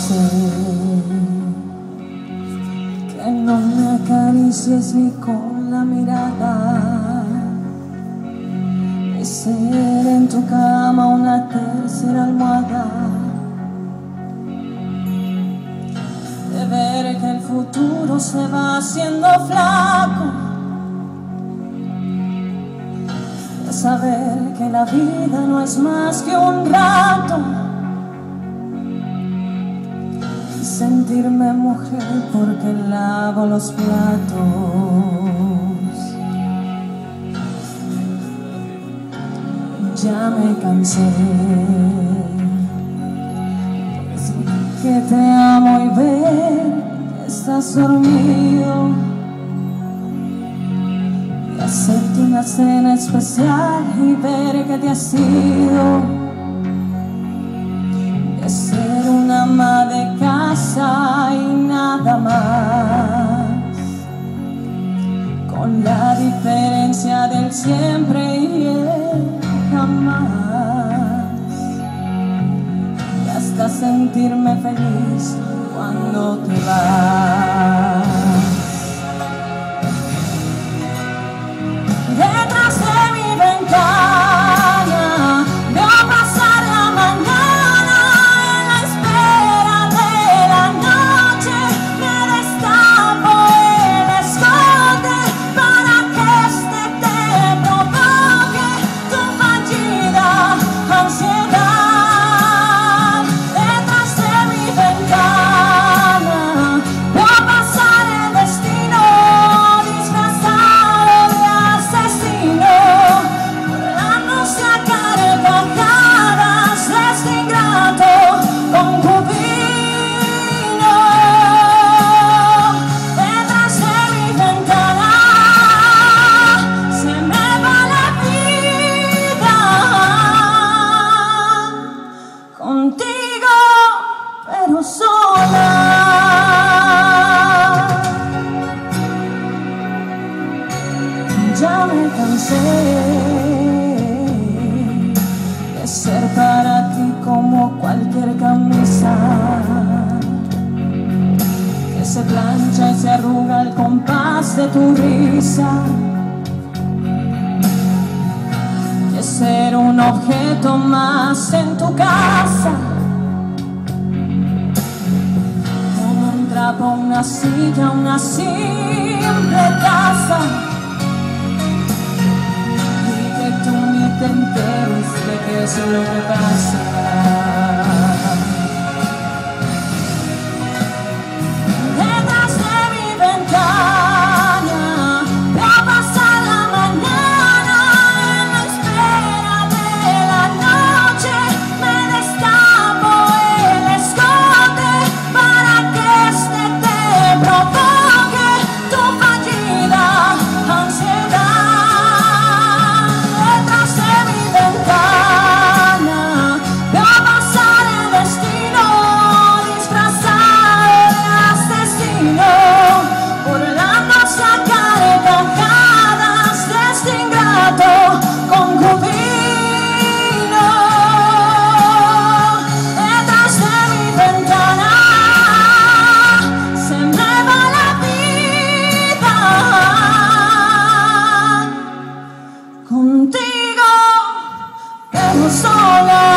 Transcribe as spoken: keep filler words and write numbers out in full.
sé que no me acaricies ni con la mirada, de ser en tu cama una tercera almohada, de ver que el futuro se va haciendo flaco, de saber que la vida no es más que un rato, y sentirme mujer porque lavo los platos. Ya me cansé de decir que te amo y ver que estás dormido, de hacerte una cena especial y ver que te has ido, de ser una ama de casa y nada más, con la diferencia del siempre y el jamás, y hasta sentirme feliz cuando te vas. Detrás de mi ventana veo pasar la mañana, en la espera de la noche me destapo el escote para que este te provoque tu fallida ansiedad. Detrás de mi ventana veo pasar el destino disfrazado de asesino, burlándose a carcajadas de este ingrato concubino. Detrás de mi ventana se me va la vida, contigo pero sola. Ya me cansé de ser para ti como cualquier camisa que se plancha y se arruga al compás de tu risa, de ser un objeto más en tu casa, como un trapo, una silla, una simple taza, tú ni te enteres de qué es lo que pasa. Detrás de mi ventana veo pasar la mañana, en la espera de la noche me destapo el escote para que este te provoque tu fallida ansiedad. Contigo, pero sola.